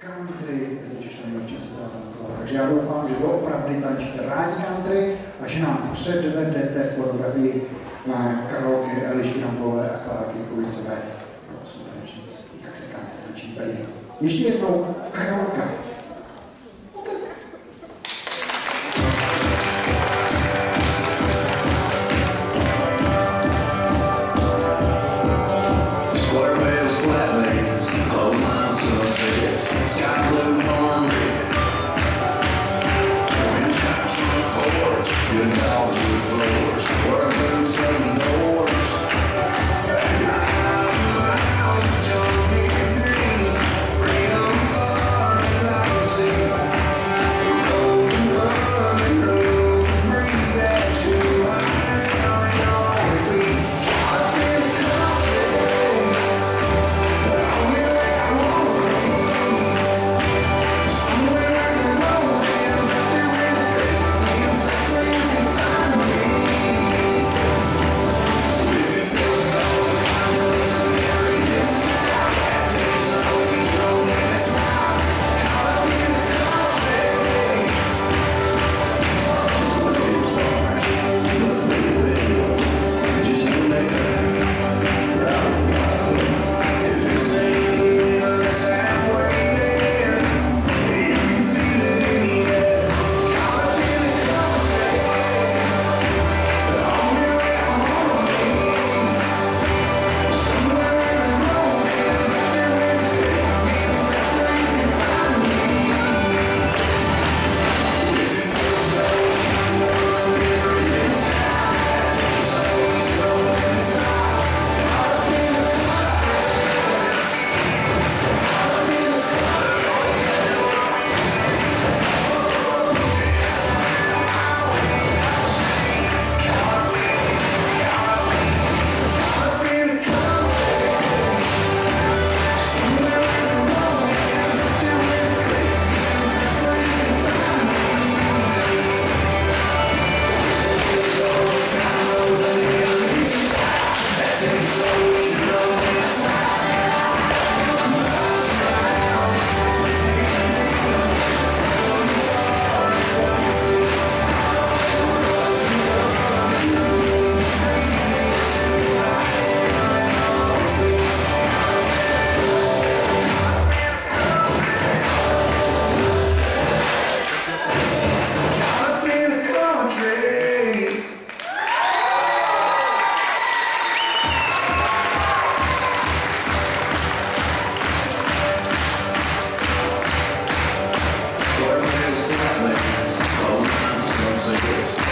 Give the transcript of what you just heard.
country, teď už tam nevím, co se dá tancovat. Takže já doufám, že doopravdy tančíte rádi country a že nám předvedete fotografii na Karolky Elišky Ramplové a Klárky Kulicové. Prosím, tanečnic, jak se country tančí v Brně. Ještě jednou Karolka. Sky blue on red. Wind chimes on the porch. Good dogs with floors. Wear boots from the north. Miles and miles of jungle and green. Freedom far as I can see. Roll and run and roll and breathe that you and always be. Caught up in the country. Only way I want to be. Close, smell cigarettes.